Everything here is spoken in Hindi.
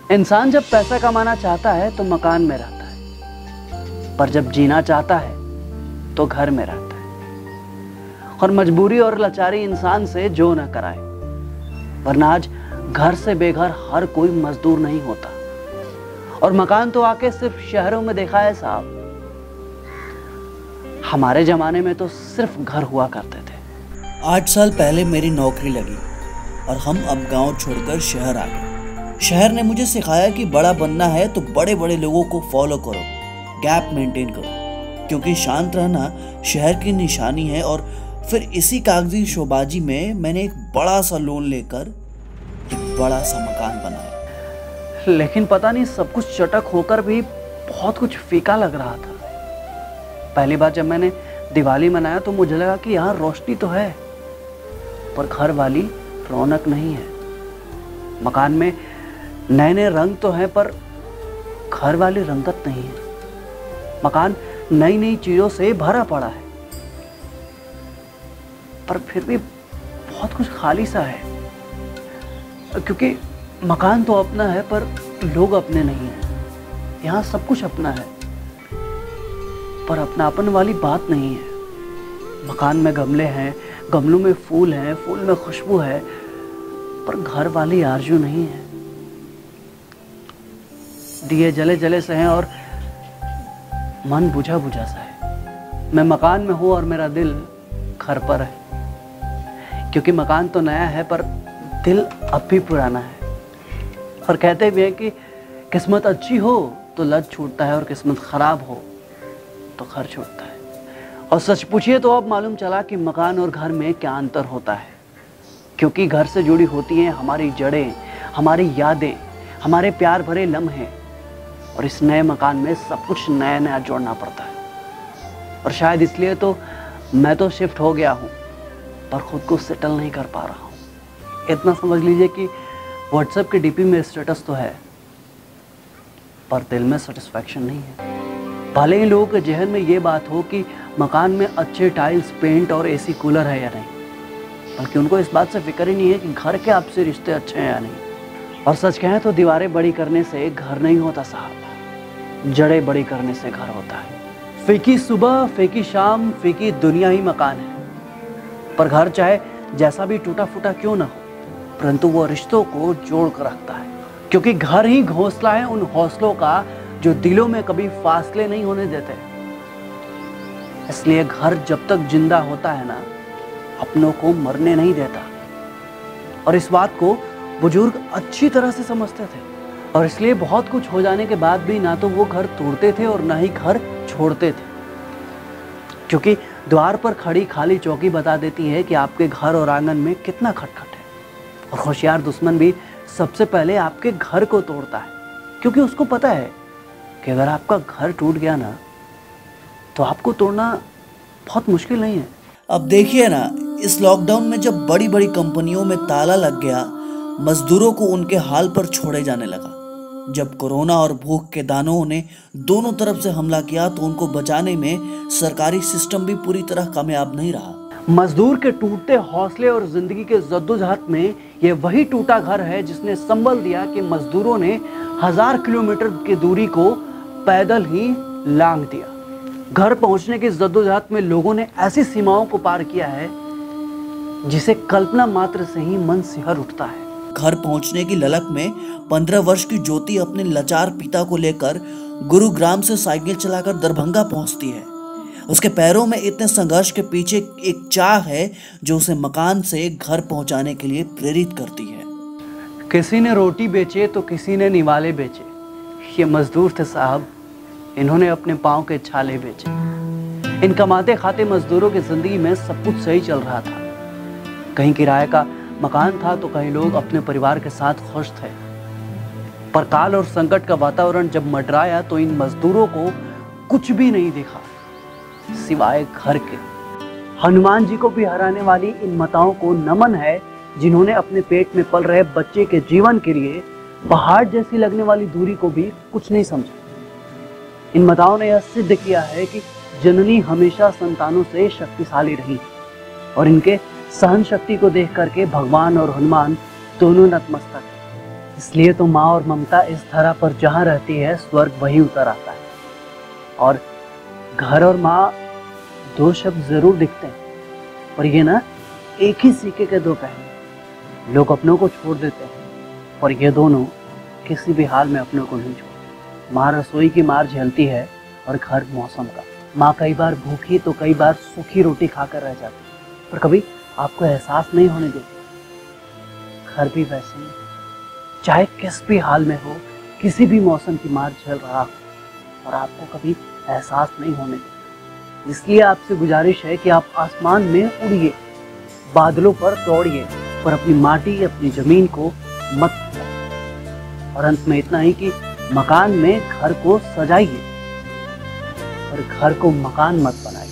इंसान जब पैसा कमाना चाहता है तो मकान में रहता है, पर जब जीना चाहता है तो घर में रहता है। और मजबूरी और लाचारी इंसान से जो न कराए, वरना आज घर से बेघर हर कोई मजदूर नहीं होता। और मकान तो आके सिर्फ शहरों में देखा है साहब, हमारे जमाने में तो सिर्फ घर हुआ करते थे। 8 साल पहले मेरी नौकरी लगी और हम अब गांव छोड़कर शहर आ गए। शहर ने मुझे सिखाया कि बड़ा बनना है तो बड़े बड़े लोगों को फॉलो करो, गैप मेंटेन करो, क्योंकि शांत रहना शहर की निशानी है। और फिर इसी कागजी शोबाजी में मैंने एक बड़ा सा लोन लेकर एक बड़ा सा मकान बनाया। लेकिन पता नहीं सब कुछ चटक होकर भी बहुत कुछ फीका लग रहा था। पहली बार जब मैंने दिवाली मनाया तो मुझे लगा कि यहाँ रोशनी तो है, पर घर वाली रौनक नहीं है। मकान में नए नए रंग तो हैं, पर घर वाली रंगत नहीं है। मकान नई नई चीजों से भरा पड़ा है, पर फिर भी बहुत कुछ खाली सा है। क्योंकि मकान तो अपना है, पर लोग अपने नहीं हैं। यहाँ सब कुछ अपना है, पर अपनापन वाली बात नहीं है। मकान में गमले हैं, गमलों में फूल हैं, फूल में खुशबू है, पर घर वाली आरजू नहीं है। दिए जले जले से हैं और मन बुझा बुझा सा है। मैं मकान में हूं और मेरा दिल घर पर है, क्योंकि मकान तो नया है पर दिल अब भी पुराना है। और कहते भी हैं कि किस्मत अच्छी हो तो लज छूटता है और किस्मत खराब हो तो घर छूटता है। और सच पूछिए तो अब मालूम चला कि मकान और घर में क्या अंतर होता है। क्योंकि घर से जुड़ी होती हैं हमारी जड़ें, हमारी यादें, हमारे प्यार भरे लम्हे। और इस नए मकान में सब कुछ नया नया जोड़ना पड़ता है। और शायद इसलिए तो मैं तो शिफ्ट हो गया हूँ, पर खुद को सेटल नहीं कर पा रहा हूँ। इतना समझ लीजिए कि व्हाट्सएप के डीपी में स्टेटस तो है, पर दिल में सेटिस्फैक्शन नहीं है। भले ही लोगों के जहन में ये बात हो कि मकान में अच्छे टाइल्स, पेंट और एसी कूलर है या नहीं, बल्कि उनको इस बात से फिक्र ही नहीं है कि घर के आपसे रिश्ते अच्छे हैं या नहीं। और सच कहें तो दीवारें बड़ी करने से घर नहीं होता साहब, जड़ें बड़ी करने से घर होता है। फीकी सुबह, फीकी शाम, फीकी दुनिया ही मकान है। पर घर चाहे जैसा भी टूटा फूटा क्यों ना हो, परंतु वो रिश्तों को जोड़ कर रखता है। क्योंकि घर ही घोंसला है उन हौसलों का जो दिलों में कभी फासले नहीं होने देते। इसलिए घर जब तक जिंदा होता है ना, अपनों को मरने नहीं देता। और इस बात को बुजुर्ग अच्छी तरह से समझते थे, और इसलिए बहुत कुछ हो जाने के बाद भी ना तो वो घर तोड़ते थे और ना ही घर छोड़ते थे। क्योंकि द्वार पर खड़ी खाली चौकी बता देती है कि आपके घर और आंगन में कितना खटखट है। और होशियार दुश्मन भी सबसे पहले आपके घर को तोड़ता है, क्योंकि उसको पता है कि अगर आपका घर टूट गया ना, तो आपको तोड़ना बहुत मुश्किल नहीं है। अब देखिए ना, इस लॉकडाउन में जब बड़ी बड़ी कंपनियों में ताला लग गया, मजदूरों को उनके हाल पर छोड़े जाने लगा। जब कोरोना और भूख के दानों ने दोनों तरफ से हमला किया, तो उनको बचाने में सरकारी सिस्टम भी पूरी तरह कामयाब नहीं रहा। मजदूर के टूटते हौसले और जिंदगी के जद्दोजहद में ये वही टूटा घर है जिसने संबल दिया कि मजदूरों ने 1000 किलोमीटर की दूरी को पैदल ही लांघ दिया। घर पहुंचने की जद्दोजहद में लोगों ने ऐसी सीमाओं को पार किया है जिसे कल्पना मात्र से ही मन सिहर उठता है। घर पहुंचने की ललक में 15 वर्ष की ज्योति अपने लाचार पिता को लेकर गुरुग्राम से साइकिल चलाकर दरभंगा पहुंचती है। उसके पैरों में इतने संघर्ष के पीछे एक चाह है जो उसे मकान से घर पहुंचाने के लिए प्रेरित करती है। किसी ने रोटी बेचे तो किसी ने निवाले बेचे। ये मजदूर थे साहब, इन्होंने अपने पाँव के छाले बेचे। इन कमाते खाते मजदूरों की जिंदगी में सब कुछ सही चल रहा था। कहीं किराए का मकान था तो कहीं लोग अपने परिवार के साथ खुश थे। पर काल और संकट का वातावरण जब मंडराया तो इन मजदूरों को कुछ भी नहीं दिखा सिवाय घर के। हनुमान जी को भी हराने वाली इन माताओं को नमन है, जिन्होंने अपने पेट में पल रहे बच्चे के जीवन के लिए पहाड़ जैसी लगने वाली दूरी को भी कुछ नहीं समझा। इन माताओं ने यह सिद्ध किया है कि जननी हमेशा संतानों से शक्तिशाली रही, और इनके सहन शक्ति को देख करके भगवान और हनुमान दोनों नतमस्तक हैं। इसलिए तो माँ और ममता इस धरा पर जहाँ रहती है स्वर्ग वही उतर आता है। और घर और माँ दो शब्द जरूर दिखते हैं, पर ये ना एक ही सिक्के के दो पहलू। लोग अपनों को छोड़ देते हैं, पर ये दोनों किसी भी हाल में अपनों को नहीं छोड़ते। माँ रसोई की मार झेलती है और घर मौसम का। माँ कई बार भूखी तो कई बार सूखी रोटी खाकर रह जाती है, पर कभी आपको एहसास नहीं होने देती। घर भी वैसे ही, चाहे किस भी हाल में हो, किसी भी मौसम की मार झेल रहा हो, और आपको कभी एहसास नहीं होने देती। इसलिए आपसे गुजारिश है कि आप आसमान में उड़िए, बादलों पर दौड़िए, पर अपनी माटी, अपनी जमीन को मत भूलिए। और अंत में इतना ही कि मकान में घर को सजाइए, और घर को मकान मत बनाइए।